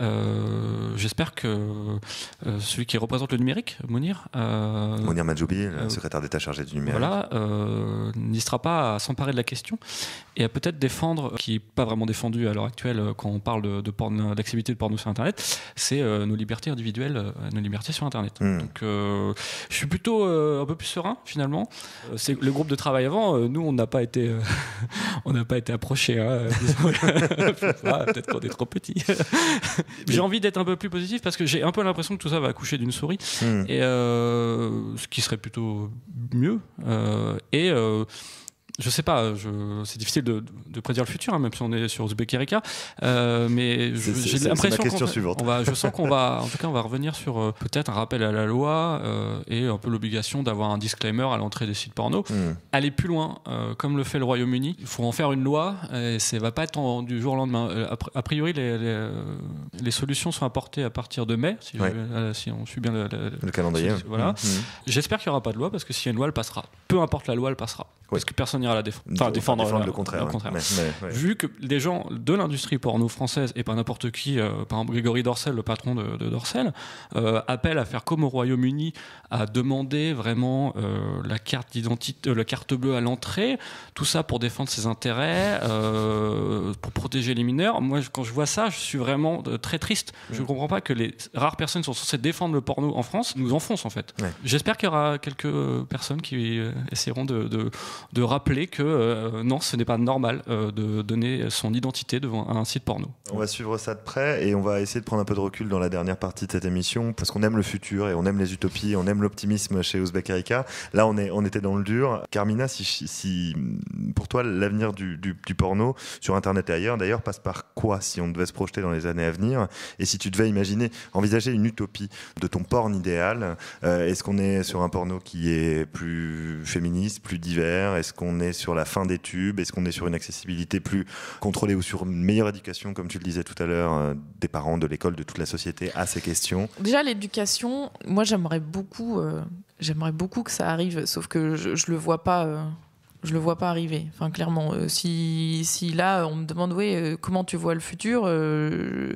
euh, j'espère que euh, celui qui représente le numérique, Mounir, euh, Mounir Mahjoubi, le euh, secrétaire d'État chargé du numérique, voilà, euh, n'hésitera pas à s'emparer de la question et à peut-être défendre, qui n'est pas vraiment défendu à l'heure actuelle quand on parle de, de porno, d'activité de porno sur Internet, c'est euh, nos libertés individuelles, euh, nos libertés sur Internet. Mmh. Donc, euh, je suis plutôt euh, un peu plus serein finalement. Euh, c'est le groupe de travail avant. Euh, nous, on n'a pas été euh, on n'a pas été approché, hein. Ah, peut-être qu'on est trop petit. J'ai envie d'être un peu plus positif parce que j'ai un peu l'impression que tout ça va accoucher d'une souris, mmh. et euh, ce qui serait plutôt mieux. Euh, et euh, je sais pas, je, c'est difficile de, de prédire le futur, hein, même si on est sur Ouzbek Erika. Euh, mais je, c'est, j'ai c'est, l'impression c'est qu'on suivante. On va, je sens qu'on va, en tout cas, on va revenir sur euh, peut-être un rappel à la loi euh, et un peu l'obligation d'avoir un disclaimer à l'entrée des sites porno. Mm. Aller plus loin, euh, comme le fait le Royaume-Uni. Il faut en faire une loi et ça va pas être en, du jour au lendemain. Euh, a, a priori, les, les, les solutions sont apportées à partir de mai, si, ouais. je, si on suit bien le, le, le calendrier. Si, voilà. Mm. J'espère qu'il n'y aura pas de loi parce que s'il y a une loi, elle passera. Peu importe la loi, elle passera. Parce que personne n'ira la défendre. Enfin, défendre, défendre euh, le contraire. Le contraire. Ouais. Mais, ouais. Vu que des gens de l'industrie porno française, et pas n'importe qui, euh, par exemple Grégory Dorcel, le patron de, de Dorcel, euh, appelle à faire comme au Royaume-Uni, à demander vraiment euh, la carte d'identité, euh, la carte bleue à l'entrée, tout ça pour défendre ses intérêts, euh, pour protéger les mineurs. Moi, quand je vois ça, je suis vraiment euh, très triste. Mmh. Je ne comprends pas que les rares personnes qui sont censées défendre le porno en France nous enfoncent en fait. Ouais. J'espère qu'il y aura quelques personnes qui euh, essaieront de, de de rappeler que euh, non, ce n'est pas normal euh, de donner son identité devant un site porno. On va suivre ça de près et on va essayer de prendre un peu de recul dans la dernière partie de cette émission parce qu'on aime le futur et on aime les utopies, on aime l'optimisme chez Ouzbek Erika. Là, on, est, on était dans le dur. Carmina, si, si pour toi, l'avenir du, du, du porno sur Internet et ailleurs, d'ailleurs, passe par quoi si on devait se projeter dans les années à venir et si tu devais imaginer, envisager une utopie de ton porn idéal, euh, est-ce qu'on est sur un porno qui est plus féministe, plus divers? Est-ce qu'on est sur la fin des tubes? Est-ce qu'on est sur une accessibilité plus contrôlée ou sur une meilleure éducation, comme tu le disais tout à l'heure, euh, des parents, de l'école, de toute la société à ces questions? Déjà, l'éducation, moi j'aimerais beaucoup, euh, j'aimerais beaucoup que ça arrive, sauf que je, je le vois pas. Euh... Je le vois pas arriver. Enfin, clairement, euh, si, si là on me demande, oui, euh, comment tu vois le futur, euh,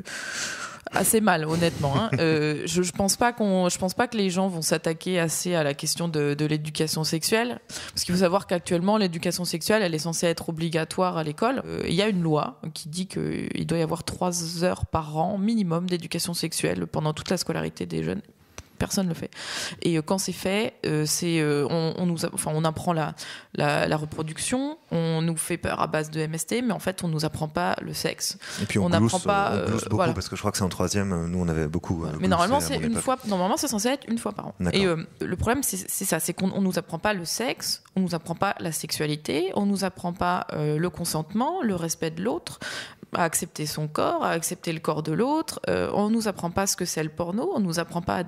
assez mal, honnêtement. Hein. Euh, je, je pense pas qu'on, je pense pas que les gens vont s'attaquer assez à la question de, de l'éducation sexuelle, parce qu'il faut savoir qu'actuellement l'éducation sexuelle, elle est censée être obligatoire à l'école. Euh, il y a une loi qui dit qu'il doit y avoir trois heures par an minimum d'éducation sexuelle pendant toute la scolarité des jeunes. Personne ne le fait. Et euh, quand c'est fait, euh, c'est, euh, on, on, nous a, enfin, on apprend la, la, la reproduction, on nous fait peur à base de M S T, mais en fait, on ne nous apprend pas le sexe. Et puis on, on glousse, apprend pas, on glousse beaucoup, voilà. Parce que je crois que c'est en troisième, nous on avait beaucoup. Euh, mais normalement, c'est une fois, normalement, c'est censé être une fois par an. D'accord. Et euh, le problème, c'est, c'est ça, c'est qu'on ne nous apprend pas le sexe, on ne nous apprend pas la sexualité, on ne nous apprend pas euh, le consentement, le respect de l'autre, à accepter son corps, à accepter le corps de l'autre. Euh, on ne nous apprend pas ce que c'est le porno, on ne nous apprend pas à décrypter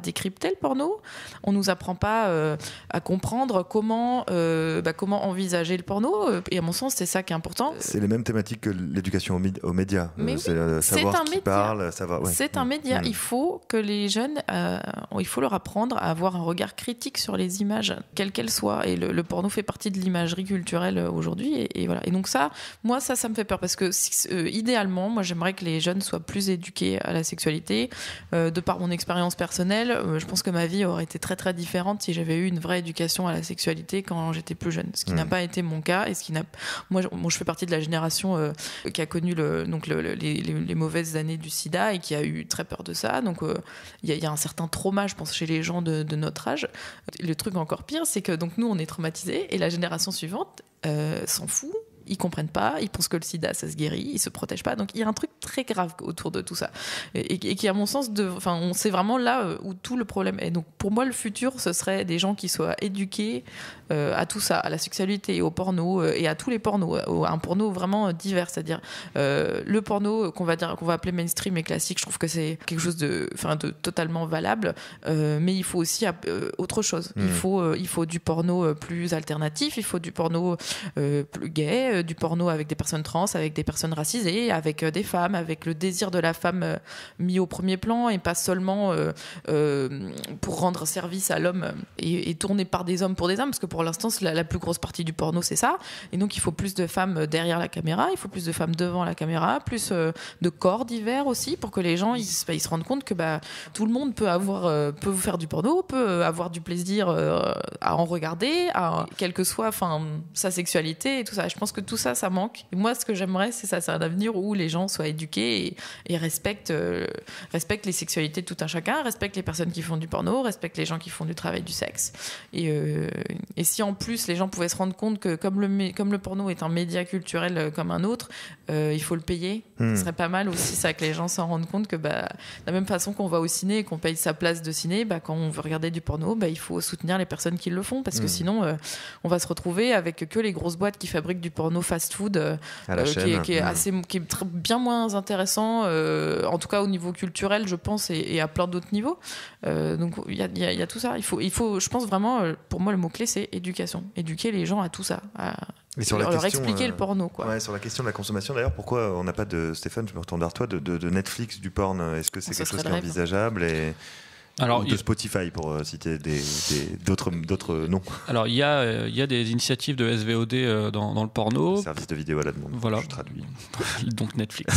supporter le porno. On nous apprend pas euh, à comprendre comment, euh, bah, comment envisager le porno. Et à mon sens, c'est ça qui est important. C'est les mêmes thématiques que l'éducation aux, mid- aux médias. Mais euh, oui, c'est euh, savoir c'est un qui média. parle, savoir. Ouais. C'est un média. Mmh. Il faut que les jeunes, euh, il faut leur apprendre à avoir un regard critique sur les images, quelles qu'elles soient. Et le, le porno fait partie de l'imagerie culturelle aujourd'hui. Et, et voilà. Et donc ça, moi, ça, ça me fait peur parce que euh, idéalement, moi, j'aimerais que les jeunes soient plus éduqués à la sexualité. Euh, de par mon expérience personnelle, euh, je pense que ma vie aurait été très très différente si j'avais eu une vraie éducation à la sexualité quand j'étais plus jeune. Ce qui mmh. n'a pas été mon cas et ce qui n'a. Moi, je, moi, je fais partie de la génération euh, qui a connu le, donc le, le, les, les, les mauvaises années du SIDA et qui a eu très peur de ça. Donc, il euh, y, y a un certain trauma, je pense, chez les gens de, de notre âge. Le truc encore pire, c'est que donc nous, on est traumatisés et la génération suivante euh, s'en fout. Ils comprennent pas, ils pensent que le sida ça se guérit, ils se protègent pas. Donc il y a un truc très grave autour de tout ça et, et qui à mon sens de, enfin on sait vraiment là où tout le problème est. Donc pour moi le futur ce serait des gens qui soient éduqués euh, à tout ça, à la sexualité, au porno euh, et à tous les pornos, à un porno vraiment divers, c'est-à-dire euh, le porno qu'on va dire qu'on va appeler mainstream et classique. Je trouve que c'est quelque chose de, enfin de totalement valable, euh, mais il faut aussi euh, autre chose. Mmh. Il faut euh, il faut du porno plus alternatif, il faut du porno euh, plus gay. Du porno avec des personnes trans, avec des personnes racisées, avec des femmes, avec le désir de la femme euh, mis au premier plan et pas seulement euh, euh, pour rendre service à l'homme et, et tourné par des hommes pour des hommes, parce que pour l'instant la, la plus grosse partie du porno c'est ça. Et donc il faut plus de femmes derrière la caméra, il faut plus de femmes devant la caméra, plus euh, de corps divers aussi pour que les gens ils, bah, ils se rendent compte que bah, tout le monde peut avoir euh, peut faire du porno, peut avoir du plaisir euh, à en regarder, à, quelle que soit enfin sa sexualité et tout ça. Je pense que tout ça, ça manque. Et moi, ce que j'aimerais, c'est ça, c'est un avenir où les gens soient éduqués et, et respectent, euh, respectent les sexualités de tout un chacun, respectent les personnes qui font du porno, respectent les gens qui font du travail du sexe. Et, euh, et si en plus les gens pouvaient se rendre compte que comme le, comme le porno est un média culturel comme un autre, euh, il faut le payer. Mmh. Ce serait pas mal aussi ça, que les gens s'en rendent compte que bah, de la même façon qu'on va au ciné et qu'on paye sa place de ciné, bah, quand on veut regarder du porno, bah, il faut soutenir les personnes qui le font parce que mmh. sinon, euh, on va se retrouver avec que les grosses boîtes qui fabriquent du porno fast-food euh, euh, qui, est, qui, est assez, qui est très, bien moins intéressant, euh, en tout cas au niveau culturel, je pense, et, et à plein d'autres niveaux. Euh, donc il y a, y, a, y a tout ça. Il faut, il faut, je pense vraiment, pour moi, le mot-clé, c'est éducation. Éduquer les gens à tout ça. À, Et sur leur la question, expliquer euh, le porno, quoi. Ouais, sur la question de la consommation, d'ailleurs, pourquoi on n'a pas de, Stéphane, je me retourne vers toi, de, de, de Netflix du porn? Est-ce que c'est ça quelque chose qui est rêve. envisageable et... Alors, ou de il... Spotify pour euh, citer des, des, d'autres, d'autres noms. Alors il y a, euh, il y a des initiatives de S V O D euh, dans, dans le porno. Service de vidéo à la demande. Voilà. Je traduis. Donc Netflix.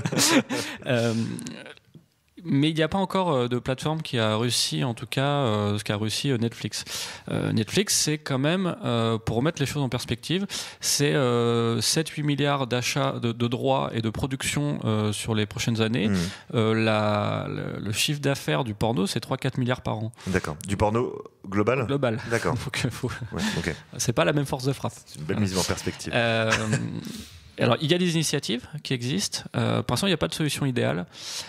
euh, Mais il n'y a pas encore de plateforme qui a réussi, en tout cas, euh, ce qu'a réussi Netflix. Euh, Netflix, c'est quand même, euh, pour remettre les choses en perspective, c'est euh, sept à huit milliards d'achats de, de droits et de production euh, sur les prochaines années. Mmh. Euh, la, le, le chiffre d'affaires du porno, c'est trois à quatre milliards par an. D'accord. Du porno global ? Global. D'accord. Donc, faut... ouais, okay. C'est pas la même force de frappe. C'est une belle mise en perspective. Euh, alors, il y a des initiatives qui existent. Euh, pour l'instant, il n'y a pas de solution idéale.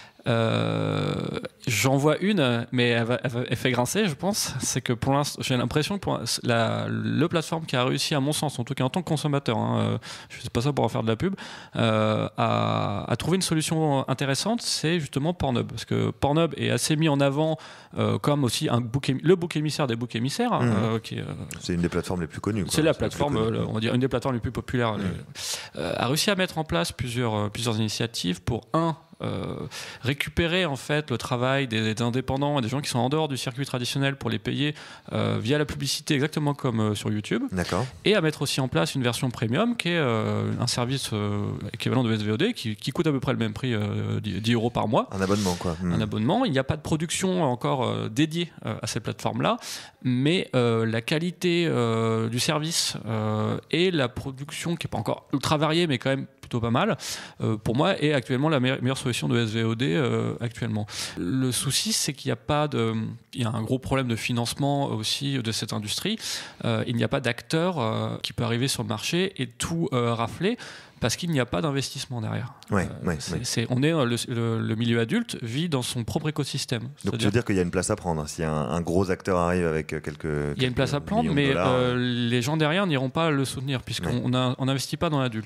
Euh, j'en vois une, mais elle, va, elle, va, elle fait grincer, je pense. C'est que pour l'instant, j'ai l'impression que pour la, le plateforme qui a réussi, à mon sens, en tout cas en tant que consommateur, hein, euh, je ne sais pas ça pour en faire de la pub, euh, à, à trouver une solution intéressante, c'est justement Pornhub, parce que Pornhub est assez mis en avant euh, comme aussi un bouc émi- le bouc émissaire des boucs émissaires. Mmh. Euh, qui, euh, c'est une des plateformes les plus connues. Quoi. C'est la c'est plateforme, euh, on va dire une des plateformes les plus populaires. Mmh. Euh, a réussi à mettre en place plusieurs, euh, plusieurs initiatives pour un. Euh, récupérer en fait le travail des, des indépendants et des gens qui sont en dehors du circuit traditionnel pour les payer euh, via la publicité, exactement comme euh, sur YouTube. D'accord. Et à mettre aussi en place une version premium qui est euh, un service euh, équivalent de S V O D qui, qui coûte à peu près le même prix, euh, dix euros par mois. Un abonnement quoi. Mmh. Un abonnement. Il n'y a pas de production encore euh, dédiée euh, à ces plateformes-là, mais euh, la qualité euh, du service euh, et la production qui n'est pas encore ultra variée, mais quand même plutôt pas mal, euh, pour moi est actuellement la meilleure, meilleure solution de S V O D euh, actuellement. Le souci, c'est qu'il n'y a pas de, il y a un gros problème de financement aussi de cette industrie. Euh, il n'y a pas d'acteur euh, qui peut arriver sur le marché et tout euh, rafler. Parce qu'il n'y a pas d'investissement derrière. Ouais, euh, ouais, c'est, ouais. C'est, on est le, le, le milieu adulte vit dans son propre écosystème. Donc C'est-à-dire, tu veux dire qu'il y a une place à prendre si un, un gros acteur arrive avec quelques. Il y a une place à prendre, mais euh, les gens derrière n'iront pas le soutenir puisqu'on ouais. n'investit pas dans l'adulte.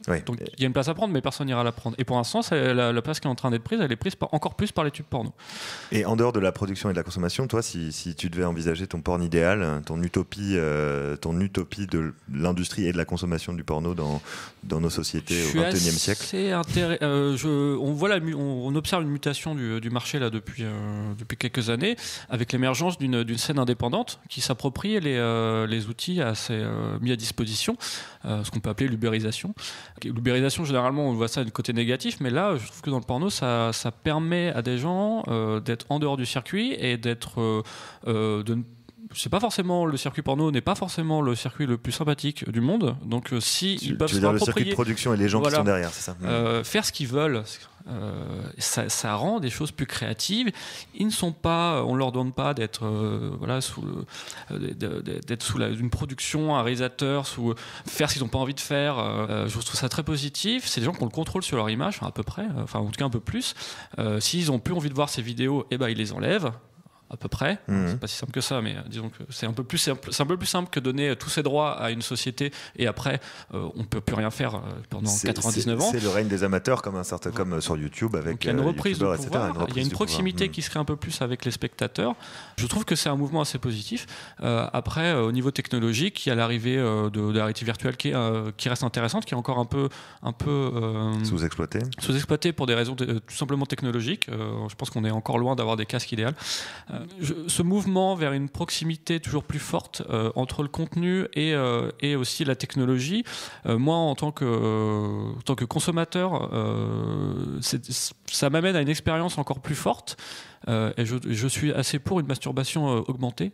Oui. Donc il y a une place à prendre, mais personne n'ira la prendre. Et pour l'instant, c'est la, la place qui est en train d'être prise, elle est prise par, encore plus par les tubes porno. Et en dehors de la production et de la consommation, toi, si, si tu devais envisager ton porn idéal, ton utopie, euh, ton utopie de l'industrie et de la consommation du porno dans, dans nos sociétés au vingt et unième siècle. Intéress- euh, je, on, voit la, on, on observe une mutation du, du marché là, depuis, euh, depuis quelques années, avec l'émergence d'une, d'une scène indépendante qui s'approprie les, euh, les outils assez, euh, mis à disposition, euh, ce qu'on peut appeler l'ubérisation. L'ubérisation, généralement, on voit ça du côté négatif, mais là, je trouve que dans le porno, ça, ça permet à des gens euh, d'être en dehors du circuit et d'être euh, euh, de c'est pas forcément le circuit porno n'est pas forcément le circuit le plus sympathique du monde, donc euh, si tu, ils peuvent tu veux se dire le circuit de production et les gens voilà, qui sont derrière, c'est ça. euh, faire ce qu'ils veulent, euh, ça, ça rend des choses plus créatives. Ils ne sont pas, on leur donne pas d'être euh, voilà sous le, d'être sous la, une production, un réalisateur, sous faire ce qu'ils n'ont pas envie de faire. Euh, je trouve ça très positif. C'est des gens qui ont le contrôle sur leur image, enfin, à peu près, enfin en tout cas un peu plus. Euh, s'ils ont plus envie de voir ces vidéos, eh ben ils les enlèvent. À peu près, mmh. c'est pas si simple que ça, mais disons que c'est un peu plus simple, c'est un peu plus simple que donner tous ses droits à une société et après euh, on peut plus rien faire pendant c'est, quatre-vingt-dix-neuf c'est, ans. C'est le règne des amateurs comme un certain, comme sur YouTube avec. Donc, il y a une reprise euh, du pouvoir, il y a une proximité mmh. qui se crée un peu plus avec les spectateurs. Je trouve que c'est un mouvement assez positif. Euh, après, euh, au niveau technologique, il y a l'arrivée euh, de, de la réalité virtuelle qui, est, euh, qui reste intéressante, qui est encore un peu, un peu euh, sous-exploitée. Sous-exploitée pour des raisons de, tout simplement technologiques. Euh, je pense qu'on est encore loin d'avoir des casques idéaux. Euh, Je, ce mouvement vers une proximité toujours plus forte euh, entre le contenu et, euh, et aussi la technologie, euh, moi en tant que, euh, en tant que consommateur, euh, c'est, ça m'amène à une expérience encore plus forte. Euh, et je, je suis assez pour une masturbation euh, augmentée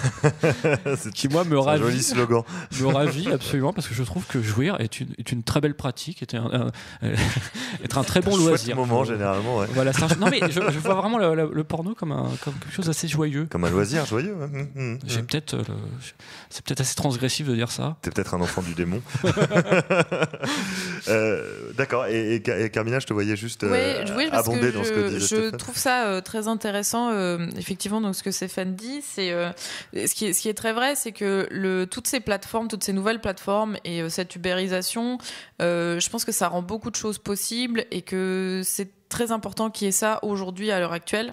c'est qui moi me c'est ravit, un joli slogan. me ravit absolument parce que je trouve que jouir est une, est une très belle pratique, est un, un, euh, être un très bon un loisir. moment généralement. Ouais. Voilà, un, non mais je, je vois vraiment le, le, le porno comme, un, comme quelque chose d'assez joyeux. Comme un loisir joyeux. Hein. Mmh, J'ai mmh. peut-être, euh, le, c'est peut-être assez transgressif de dire ça. T'es peut-être un enfant du démon. euh, d'accord. Et, et, et Carmina, je te voyais juste euh, oui, oui, abonder dans je, ce que disait je Stéphane. trouve ça euh, très intéressant. Euh, effectivement, donc ce que Stéphane dit, c'est euh, ce qui est ce qui est très vrai, c'est que le toutes ces plateformes, toutes ces nouvelles plateformes et euh, cette ubérisation, euh, je pense que ça rend beaucoup de choses possibles et que c'est très important qu'il y ait ça aujourd'hui à l'heure actuelle.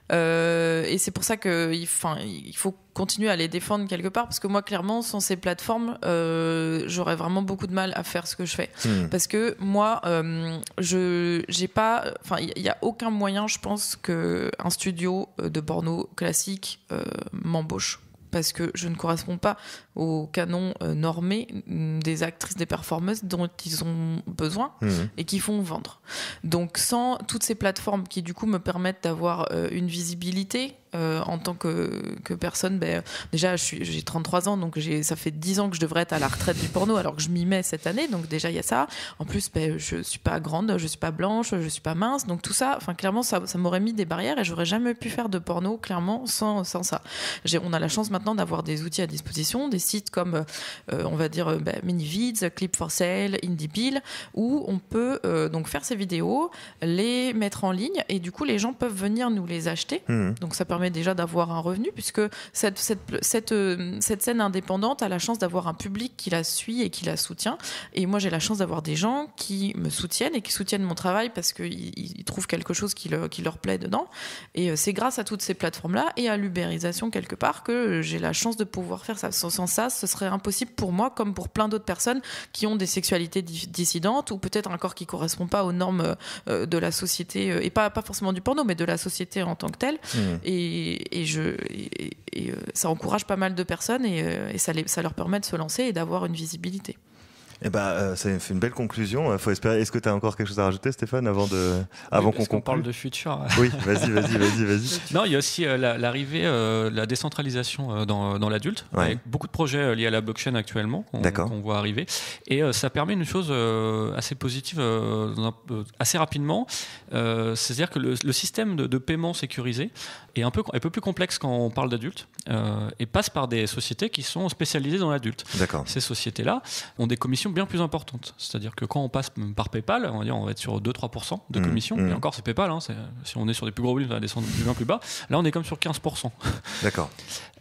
Euh, et c'est pour ça qu'il il faut continuer à les défendre quelque part, parce que moi clairement sans ces plateformes euh, j'aurais vraiment beaucoup de mal à faire ce que je fais mmh. parce que moi euh, je j'ai pas enfin il y a aucun moyen je pense que un studio de porno classique euh, m'embauche parce que je ne corresponds pas au canon euh, normé des actrices, des performeuses dont ils ont besoin mmh. et qui font vendre. Donc sans toutes ces plateformes qui du coup me permettent d'avoir euh, une visibilité euh, en tant que, que personne, ben, déjà je suis, j'ai trente-trois ans, donc j'ai, ça fait dix ans que je devrais être à la retraite du porno alors que je m'y mets cette année, donc déjà il y a ça. En plus ben, je suis pas grande, je suis pas blanche, je suis pas mince, donc tout ça, enfin clairement ça, ça m'aurait mis des barrières et j'aurais jamais pu faire de porno clairement sans, sans ça. J'ai, on a la chance maintenant d'avoir des outils à disposition, des sites comme euh, on va dire ben, Minivids, Clip for Sale, IndieBill, où on peut euh, donc faire ces vidéos, les mettre en ligne et du coup les gens peuvent venir nous les acheter. Mmh. Donc ça permet déjà d'avoir un revenu puisque cette, cette, cette, euh, cette scène indépendante a la chance d'avoir un public qui la suit et qui la soutient. Et moi j'ai la chance d'avoir des gens qui me soutiennent et qui soutiennent mon travail parce qu'ils ils trouvent quelque chose qui, le, qui leur plaît dedans. Et euh, c'est grâce à toutes ces plateformes-là et à l'ubérisation quelque part que j'ai la chance de pouvoir faire ça. Sans, sans ça, ce serait impossible pour moi comme pour plein d'autres personnes qui ont des sexualités dissidentes ou peut-être un corps qui ne correspond pas aux normes euh, de la société, euh, et pas, pas forcément du porno, mais de la société en tant que telle. Mmh. Et, et, je, et, et euh, ça encourage pas mal de personnes et, euh, et ça, les, ça leur permet de se lancer et d'avoir une visibilité. Eh ben, euh, ça fait une belle conclusion. Faut espérer. Est-ce que tu as encore quelque chose à rajouter, Stéphane, avant de, avant oui, qu'on conclue ? Parle de futur. Oui, vas-y, vas-y, vas-y, vas-y. Non, il y a aussi euh, la, l'arrivée, euh, la décentralisation euh, dans, dans l'adulte. Ouais. Avec beaucoup de projets euh, liés à la blockchain actuellement qu'on, qu'on voit arriver, et euh, ça permet une chose euh, assez positive, euh, euh, assez rapidement. Euh, c'est-à-dire que le, le système de, de paiement sécurisé est un peu, un peu plus complexe quand on parle d'adultes euh, et passe par des sociétés qui sont spécialisées dans l'adulte. D'accord. Ces sociétés-là ont des commissions bien plus importante. C'est-à-dire que quand on passe par PayPal, on va dire on va être sur deux à trois pour cent de commission. Mmh, mmh. Et encore, c'est PayPal. Hein, c'est, si on est sur des plus gros volumes, on va descendre bien plus bas. Là, on est comme sur quinze pour cent. D'accord.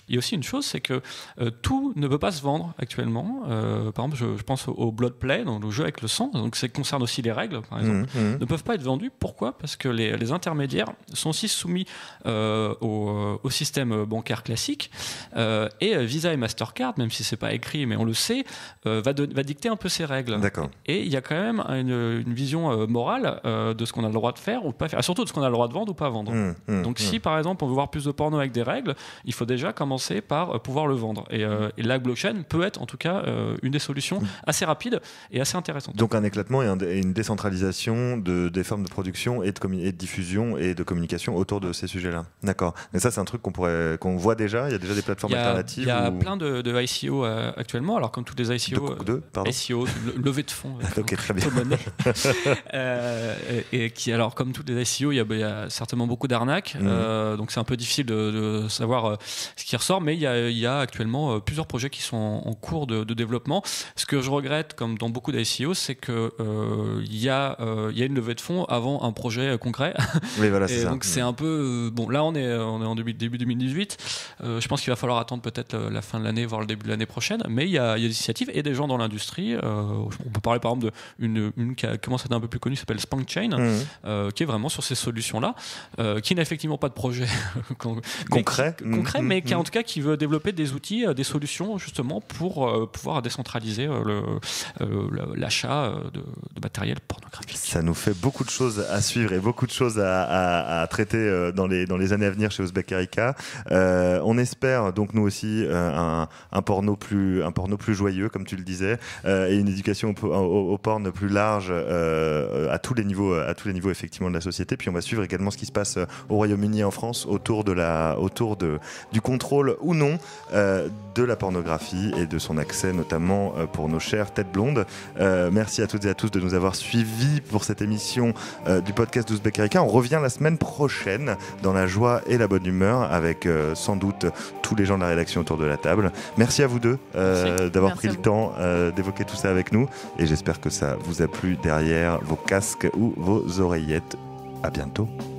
Il y a aussi une chose, c'est que euh, tout ne peut pas se vendre actuellement. Euh, par exemple, je, je pense au, au Bloodplay, donc le jeu avec le sang, donc ça concerne aussi les règles, par exemple, mmh, mmh. ne peuvent pas être vendus. Pourquoi ? Parce que les, les intermédiaires sont aussi soumis euh, au, au système bancaire classique, euh, et Visa et Mastercard, même si c'est pas écrit, mais on le sait, euh, va, de, va dicter un peu ces règles. D'accord. Et il y a quand même une, une vision euh, morale euh, de ce qu'on a le droit de faire ou pas faire, et surtout de ce qu'on a le droit de vendre ou pas vendre. Mmh, mmh, Donc mmh. si par exemple on veut voir plus de porno avec des règles, il faut déjà commencer par euh, pouvoir le vendre. Et, euh, et la blockchain peut être en tout cas euh, une des solutions assez rapides et assez intéressantes. Donc un éclatement et, un, et une décentralisation de, des formes de production et de, commun- et de diffusion et de communication autour de ces sujets-là. D'accord. Mais ça c'est un truc qu'on pourrait, qu'on voit déjà. Il y a déjà des plateformes il y a, alternatives. Il y a ou... plein de, de I C O euh, actuellement. Alors comme tous les I C O, de, de, pardon. I C O, le, levée de fonds. Ok, très bien. euh, et, et qui alors comme tous les I C O, il y a, il y a certainement beaucoup d'arnaques. Mmh. Euh, donc c'est un peu difficile de, de savoir euh, ce qui ressort, mais il y a, il y a actuellement euh, plusieurs projets qui sont en, en cours de, de développement. Ce que je regrette, comme dans beaucoup d'I C O, c'est que euh, il y a, euh, il y a une levée de fonds avant un projet concret. Oui, voilà, et c'est donc ça. c'est un peu euh, bon. Là, on est, on est en début, début deux mille dix-huit. Euh, je pense qu'il va falloir attendre peut-être la fin de l'année, voire le début de l'année prochaine. Mais il y a, il y a des initiatives et des gens dans l'industrie. Euh, on peut parler par exemple d'une une qui a commencé à être un peu plus connue, qui s'appelle Spankchain, mmh. euh, qui est vraiment sur ces solutions-là, euh, qui n'a effectivement pas de projet concret, mais qui, concret, mmh. mais qui en tout cas qui veut développer des outils, euh, des solutions justement pour euh, pouvoir décentraliser euh, le, euh, l'achat de, de matériel pornographique. Ça nous fait beaucoup de choses à suivre et beaucoup de choses à, à, à traiter dans les, dans les années à venir chez Ouzbek Erika. Euh, on espère donc nous aussi euh, un, un, porno plus, un porno plus joyeux, comme tu le disais, euh, et une éducation au, au, au porn plus large euh, à tous les niveaux, à tous les niveaux effectivement de la société. Puis on va suivre également ce qui se passe au Royaume-Uni et en France autour de la, autour de, du contrôle ou non euh, de la pornographie et de son accès, notamment euh, pour nos chères têtes blondes. Euh, merci à toutes et à tous de nous avoir suivis pour cette émission euh, du podcast d'Ouzbek Erika. On revient la semaine prochaine dans la joie et la bonne humeur avec euh, sans doute tous les gens de la rédaction autour de la table. Merci à vous deux euh, d'avoir Merci pris le temps euh, d'évoquer tout ça avec nous et j'espère que ça vous a plu derrière vos casques ou vos oreillettes. À bientôt.